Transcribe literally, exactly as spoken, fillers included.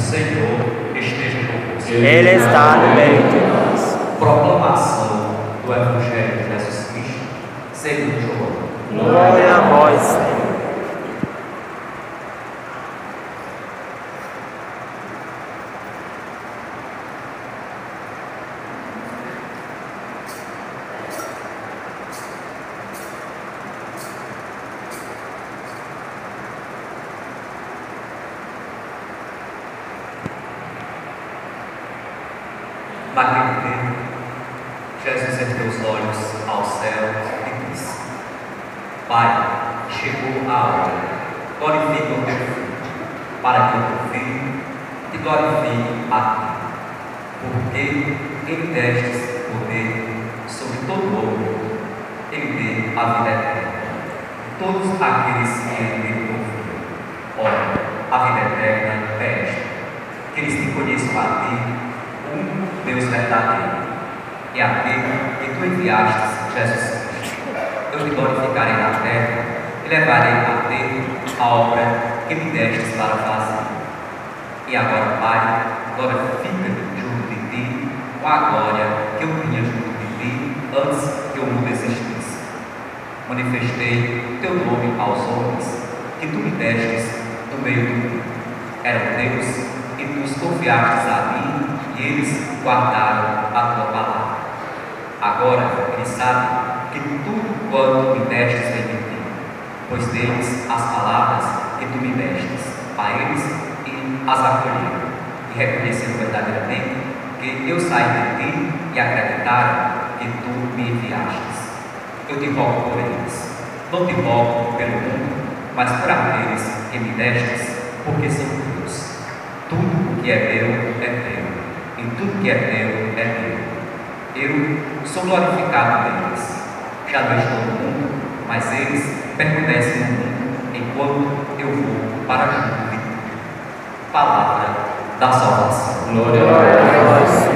Senhor esteja convosco. Ele está no meio de nós. Proclamação do Evangelho de Jesus Cristo segundo João. Glória a vós, Senhor. Naquele tempo, Jesus ergueu os olhos ao céu e disse: Pai, chegou a hora, glorifica o teu Filho, para que o teu Filho te glorifique a ti, porque ele destes poder sobre todo o mundo, ele dê a vida eterna. Todos aqueles que ele confiam. Ora, a vida eterna é esta, que eles te conheçam a ti, um Deus verdadeiro, e aquele que tu enviastes, Jesus Cristo. Eu te glorificarei na terra e levarei a termo a obra que me destes para fazer. E agora, Pai, glorifica-te junto de ti com a glória que eu tinha junto de ti antes que o mundo existisse. Manifestei teu nome aos homens que tu me destes no meio do mundo. Eram teus e tu os confiastes a mim, e eles guardaram a tua palavra. Agora eles sabem que tudo quanto me destes vem de ti, pois deles as palavras que tu me destes, a eles e as acolheram, e reconheceram verdadeiramente que eu saí de ti e acreditaram que tu me enviastes. Eu te rogo por eles, não te rogo pelo mundo, mas por aqueles que me destes, porque são teus. Tudo que é meu é teu, e tudo que é teu é meu. Eu sou glorificado deles. Já não estou no mundo, mas eles permanecem no mundo, enquanto eu vou para junto de ti. Palavra da salvação. Glória a vós.